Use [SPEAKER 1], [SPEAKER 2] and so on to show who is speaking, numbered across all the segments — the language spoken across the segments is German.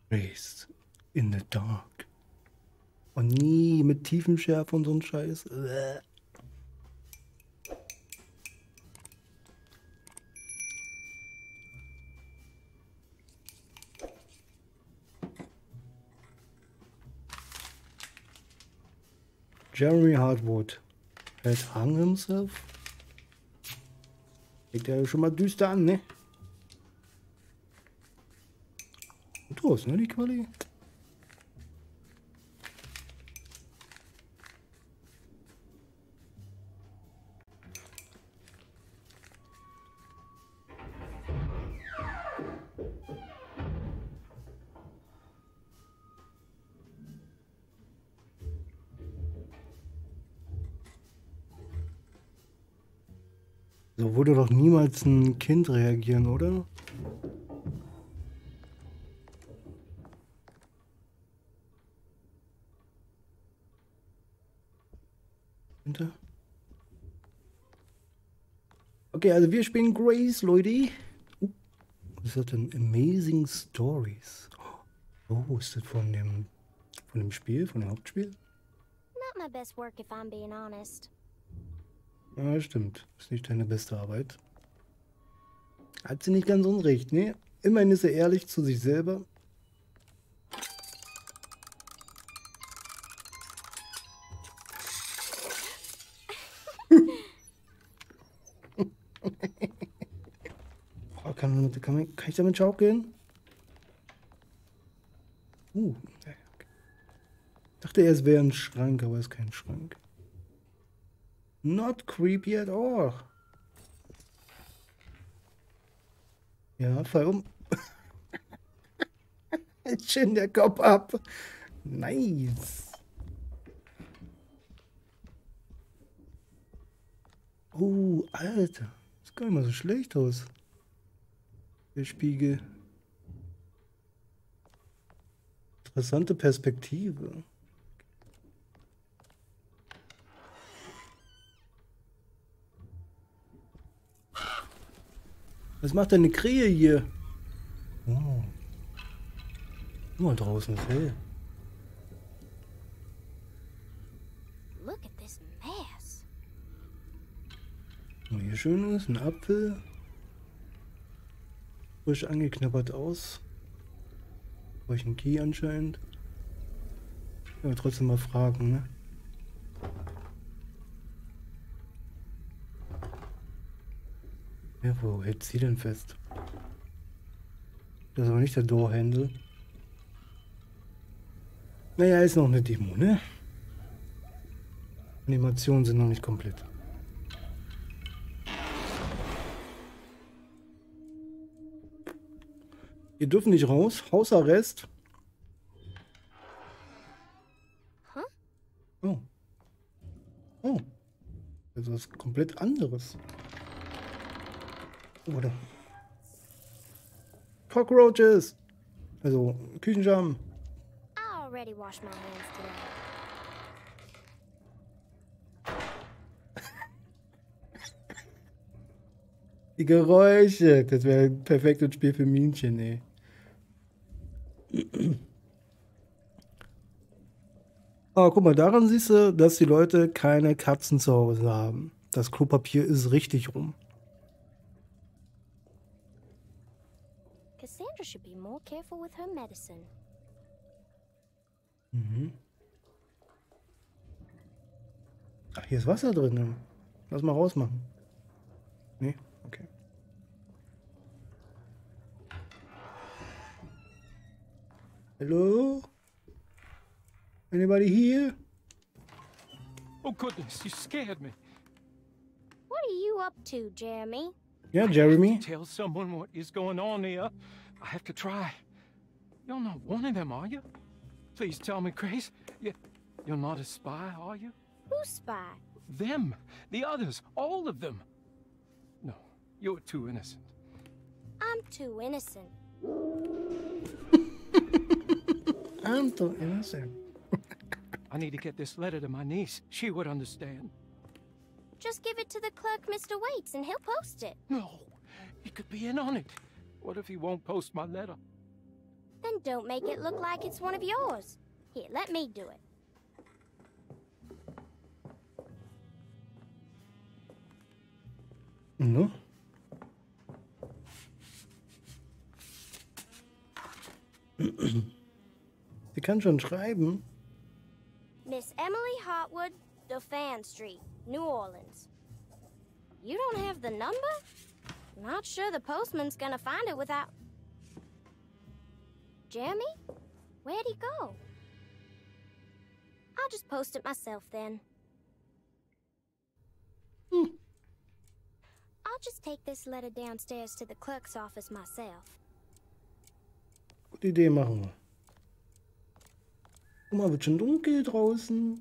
[SPEAKER 1] Raised in the dark. Und nie mit Tiefenschärfe und so ein Scheiß. Jeremy Hartwood had hung himself. Fängt ja schon mal düster an, ne? Und los, ne, die Quali? So würde doch niemals ein Kind reagieren, oder? Okay, also wir spielen Grace, Leute. Was ist das denn? Amazing Stories. Oh, ist das von dem Spiel, von dem Hauptspiel?
[SPEAKER 2] Not my best work if I'm being honest.
[SPEAKER 1] Ja, stimmt. Ist nicht deine beste Arbeit. Hat sie nicht ganz unrecht, ne? Immerhin ist er ehrlich zu sich selber. Oh, kann ich damit schaukeln? Okay. Ich dachte, es wäre ein Schrank, aber es ist kein Schrank. Not creepy at all. Ja, fall um. Schön der Kopf ab. Nice. Alter. Sieht gar nicht mal so schlecht aus. Der Spiegel. Interessante Perspektive. Was macht denn eine Krähe hier? Oh. Guck mal, draußen ist hell.
[SPEAKER 2] Look at this mess.
[SPEAKER 1] Und hier schön ist ein Apfel. Frisch angeknabbert aus. Brauche ich einen Key anscheinend. Aber trotzdem mal fragen, ne? Ja, wo hält sie denn fest? Das ist aber nicht der Door-Handle. Naja, ist noch eine Demo, ne? Animationen sind noch nicht komplett. Ihr dürft nicht raus. Hausarrest.
[SPEAKER 2] Huh?
[SPEAKER 1] Oh. Oh. Das ist was komplett anderes. Oder? Cockroaches. Also Küchenscham.
[SPEAKER 2] I already washed my hands today.
[SPEAKER 1] Die Geräusche. Das wäre ein perfektes Spiel für Minchen, ey. Aber guck mal, daran siehst du, dass die Leute keine Katzen zu Hause haben. Das Klopapier ist richtig rum.
[SPEAKER 2] Cassandra should be more careful with her medicine.
[SPEAKER 1] Mhm. Ach, hier ist Wasser drin. Lass mal rausmachen. Nee? Okay. Hello? Anybody here?
[SPEAKER 3] Oh, goodness, you scared me.
[SPEAKER 2] What are you up to, Jeremy?
[SPEAKER 1] Yeah, Jeremy.
[SPEAKER 3] Tell someone what is going on here. I have to try. You're not one of them, are you? Please tell me, Grace. You're not a spy, are you?
[SPEAKER 2] Who's spy?
[SPEAKER 3] Them. The others. All of them. No, you're too innocent.
[SPEAKER 2] I'm too innocent.
[SPEAKER 1] I'm too innocent.
[SPEAKER 3] I need to get this letter to my niece. She would understand.
[SPEAKER 2] Just give it to the clerk, Mr. Waits, and he'll post it.
[SPEAKER 3] No, he could be in on it. What if he won't post my letter?
[SPEAKER 2] Then don't make it look like it's one of yours. Here, let me do it.
[SPEAKER 1] Ne? Sie kann schon schreiben.
[SPEAKER 2] Miss Emily Hotwood, Dauphin Street, New Orleans. You don't have the number? Not sure the postman's gonna find it without... Jeremy? Where'd he go? I'll just post it myself then. I'll just take this letter downstairs to the clerk's office myself.
[SPEAKER 1] Gute Idee, machen wir. Guck mal, wird schon dunkel draußen.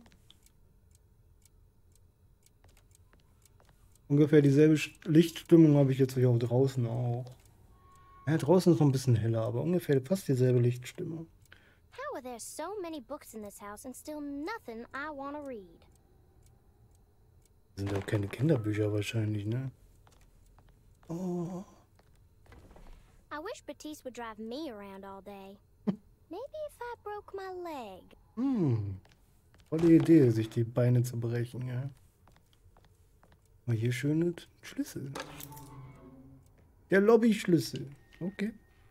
[SPEAKER 1] Ungefähr dieselbe Lichtstimmung habe ich jetzt hier auch draußen auch. Ja, draußen ist noch ein bisschen heller, aber ungefähr fast dieselbe Lichtstimmung.
[SPEAKER 2] How are there so many books in this house and still nothing I want to read?
[SPEAKER 1] Das sind auch keine Kinderbücher wahrscheinlich, ne? Oh.
[SPEAKER 2] I wish Batiste would drive me around all day. Maybe if I broke my leg.
[SPEAKER 1] Tolle Idee, sich die Beine zu brechen, ja. Aber hier schöne Schlüssel. Der Lobby-Schlüssel. Okay.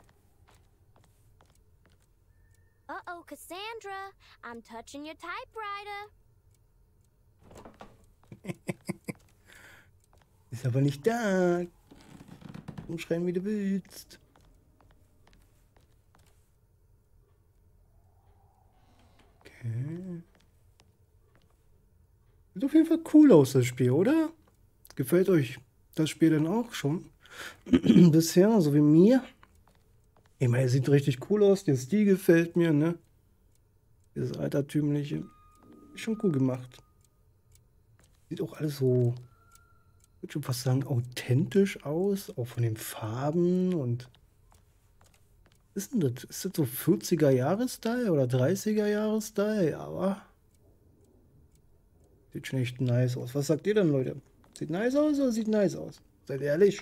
[SPEAKER 2] Uh-oh, Cassandra. I'm touching your typewriter.
[SPEAKER 1] Ist aber nicht da. Umschreien, wie du willst. Okay. Sieht auf jeden Fall cool aus, das Spiel, oder? Gefällt euch das Spiel denn auch schon? Bisher, so wie mir? Ich meine, es sieht richtig cool aus. Der Stil gefällt mir, ne? Dieses altertümliche. Ist schon cool gemacht. Sieht auch alles so, ich würde schon fast sagen, authentisch aus. Auch von den Farben und... Was ist denn das? Ist das so 40er-Jahres-Style oder 30er-Jahres-Style? Aber... Sieht schon echt nice aus. Was sagt ihr denn, Leute? Sieht nice aus oder sieht nice aus? Seid ehrlich.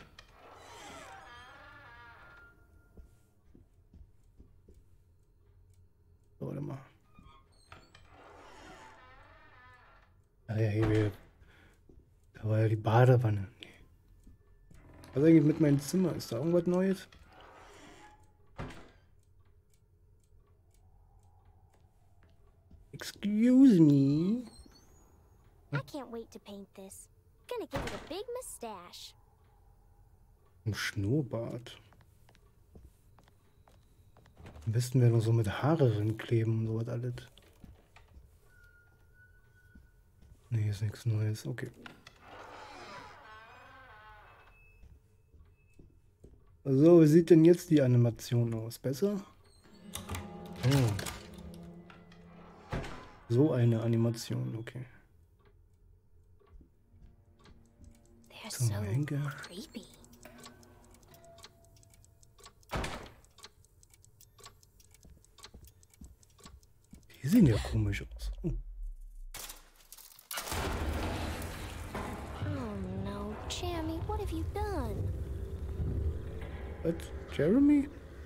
[SPEAKER 1] So, warte mal. Ach ja, hier. Da war ja die Badewanne. Nee. Was ist eigentlich mit meinem Zimmer? Ist da irgendwas Neues? Excuse me.
[SPEAKER 2] I can't wait to paint this. Gonna give it a big mustache.
[SPEAKER 1] Ein Schnurrbart. Am besten wäre noch so mit Haare rankleben und sowas alles. Nee, ist nichts Neues. Okay. So, wie sieht denn jetzt die Animation aus? Besser? Oh. So eine Animation, okay.
[SPEAKER 2] They're so creepy.
[SPEAKER 1] Die sehen ja komisch aus. Oh.
[SPEAKER 2] Oh no, Jeremy, what have you done?
[SPEAKER 1] Was? Jeremy?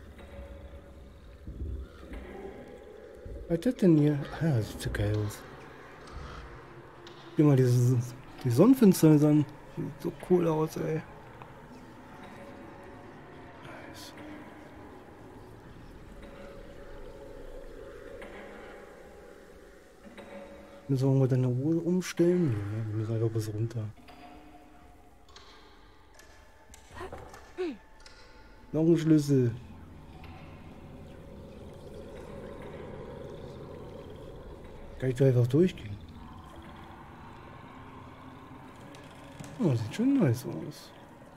[SPEAKER 1] Was ist das denn hier? Ah, das sieht so geil aus. Guck dir mal die Sonnenfinsternis an. Sieht so cool aus, ey. Nice. Müssen wir deine Uhr umstellen? Ja, wir müssen einfach bis runter. Noch ein Schlüssel. Kann ich da einfach durchgehen? Oh, sieht schon nice aus.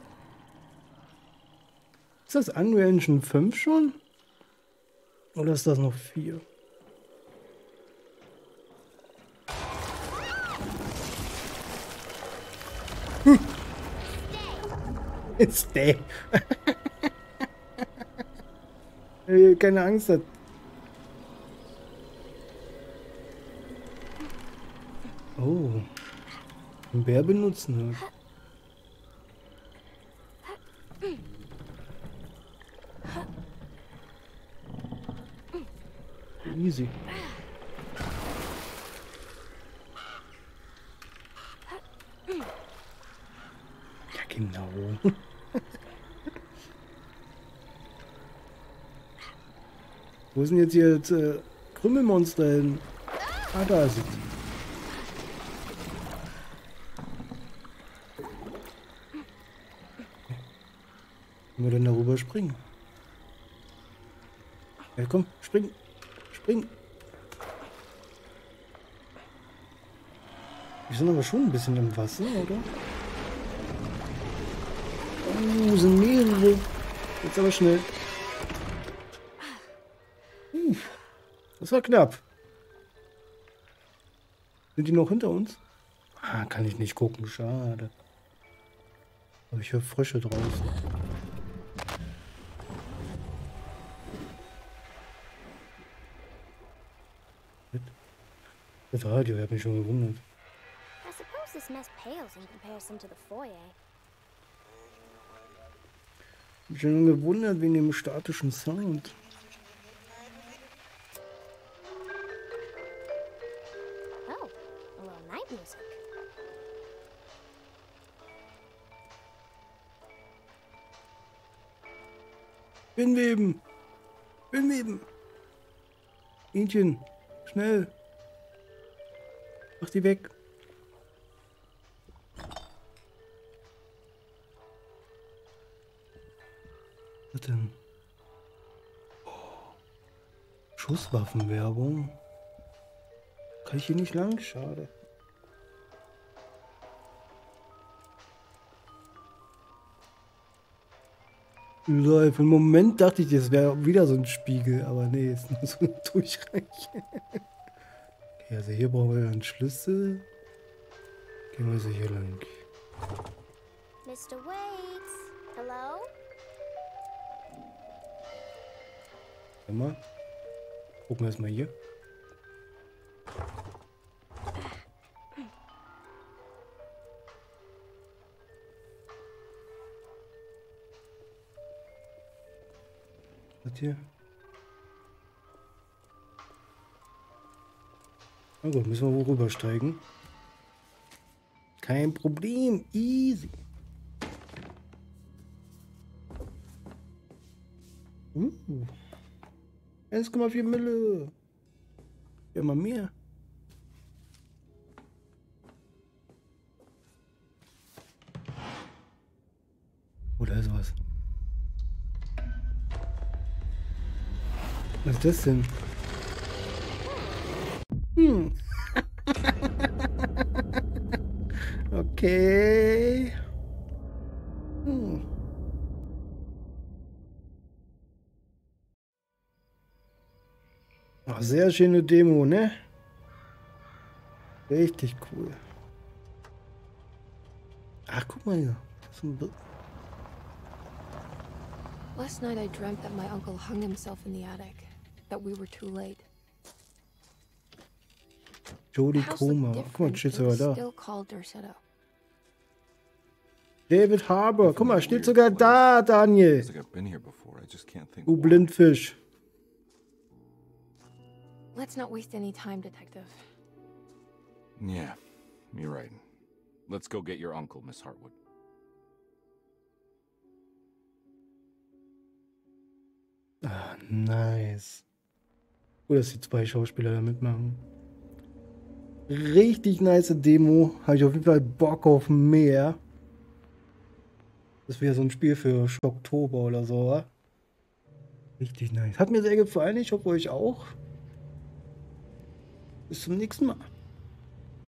[SPEAKER 1] Ist das Unreal Engine 5 schon? Oder ist das noch 4? Stay. Keine Angst hat. Oh. Ein Bär benutzen hat. Easy. Ja, genau. Wo sind jetzt hier das Krümmelmonster hin? Ah, da ist es. Können wir denn darüber springen? Ja, komm, spring. Spring. Wir sind aber schon ein bisschen im Wasser, oder? Sind mehrere. Jetzt aber schnell. Das war knapp. Sind die noch hinter uns? Ah, kann ich nicht gucken. Schade. Aber ich höre Frösche draußen. Das Radio, ich habe mich schon gewundert.
[SPEAKER 2] I suppose this mess pales in comparison to the foyer.
[SPEAKER 1] Ich habe mich schon gewundert wegen dem statischen Sound.
[SPEAKER 2] Oh, a little night music.
[SPEAKER 1] Binweben! Binweben! Hähnchen! Schnell! Mach die weg! Was denn? Oh. Schusswaffenwerbung? Kann ich hier nicht lang? Schade. So, für einen Moment dachte ich, das wäre wieder so ein Spiegel, aber nee, ist nur so ein Durchreich. Okay, also hier brauchen wir einen Schlüssel. Gehen wir so hier lang.
[SPEAKER 2] Mr. Waits, hello?
[SPEAKER 1] Warte mal. Gucken wir erstmal hier. Was hier? Na gut, müssen wir wohl rübersteigen. Kein Problem, easy. 1,4 Mille. Ja, mal mehr. Oh, da ist was. Was ist das denn? Okay. Ach, sehr schöne Demo, ne? Richtig cool. Ach, guck mal hier. Das ist ein
[SPEAKER 4] Last night I dreamt that my uncle hung himself in the attic. That we were too late.
[SPEAKER 1] Jodie
[SPEAKER 4] House
[SPEAKER 1] Comer.
[SPEAKER 4] looked
[SPEAKER 1] Guck mal,
[SPEAKER 4] different,
[SPEAKER 1] steht
[SPEAKER 4] but it
[SPEAKER 1] sogar
[SPEAKER 4] was
[SPEAKER 1] da.
[SPEAKER 4] still called Dorsetto.
[SPEAKER 1] David Harbour. Guck mal, steht sogar da, Daniel.
[SPEAKER 5] It's like I've been here before. I just can't think
[SPEAKER 1] Du
[SPEAKER 5] why.
[SPEAKER 1] Blindfisch.
[SPEAKER 4] Let's not waste any time, Detective.
[SPEAKER 5] Yeah, you're right. Let's go get your uncle, Miss Hartwood.
[SPEAKER 1] Ah, nice. Cool, dass die zwei Schauspieler da mitmachen. Richtig nice Demo. Habe ich auf jeden Fall Bock auf mehr. Das wäre so ein Spiel für Schocktober oder so, wa? Richtig nice. Hat mir sehr gefallen. Ich hoffe euch auch. Bis zum nächsten Mal.